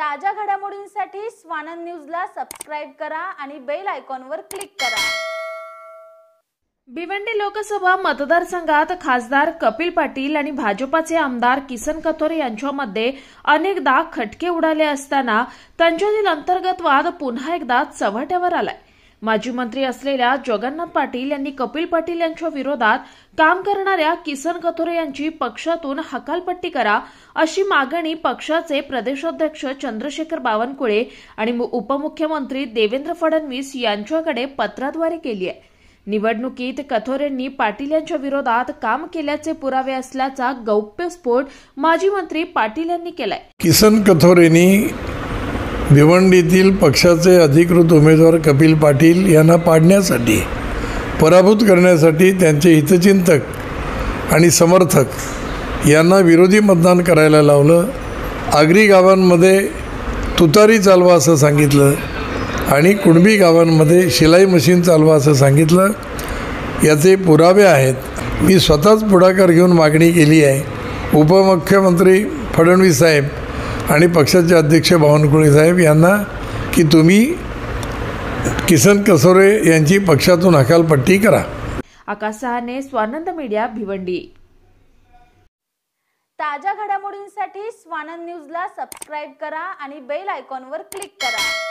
ताज्या घडामोडींसाठी स्वानंद न्यूजला सबस्क्राइब करा आणि बेल आयकॉनवर क्लिक करा। भिवंडी लोकसभा मतदारसंघात खासदार कपिल पाटील आणि भाजपाचे आमदार किसन कथोरे यांच्यामध्ये अनेकदा खटके उडाले असताना त्यांच्यातील अंतर्गत वाद पुन्हा एकदा चव्हाट्यावर आलाय। माजी मंत्री असलेल्या जगन्नाथ पाटील यांनी कपिल पाटील यांच्या विरोधात काम करणाऱ्या किसन कथोरे यांची पक्षातून हकालपट्टी करा अशी मागणी पक्षाचे प्रदेशाध्यक्ष चंद्रशेखर बावनकुळे आणि उपमुख्यमंत्री देवेंद्र फडणवीस यांच्याकडे पत्राद्वारे केली आहे। निवडणुकीत कथोरेंनी पाटील यांच्या विरोधात काम केल्याचे पुरावे असल्याचा गौप्यस्फोट माजी मंत्री पाटील यांनी केलाय। किसन कथोरेंनी भिवंडीतील पक्षाचे अधिकृत उमेदवार कपिल पाटील यांना पाडण्यासाठी, पराभूत करण्यासाठी त्यांचे हितचिंतक आणि समर्थक यांना विरोधी मतदान करायला लावलं। आगरी गावांमध्ये तुतारी चालवा असं सांगितलं आणि कुणबी गावांमध्ये शिलाई मशीन चालवा असं सांगितलं। याचे पुरावे आहेत। मी स्वतःच पुढाकार घेऊन मागणी केली आहे उपमुख्यमंत्री फडणवीस साहेब आणि पक्षाचे अध्यक्ष बावनकुळे साहेब यांना की तुम्ही किसन कथोरे यांची पक्षातून हकालपट्टी करा। आकाश सहाने, स्वानंद मीडिया, भिवंडी। ताज्या घडामोडींसाठी स्वानंद न्यूजला सबस्क्राइब करा आणि बेल आयकॉनवर क्लिक करा।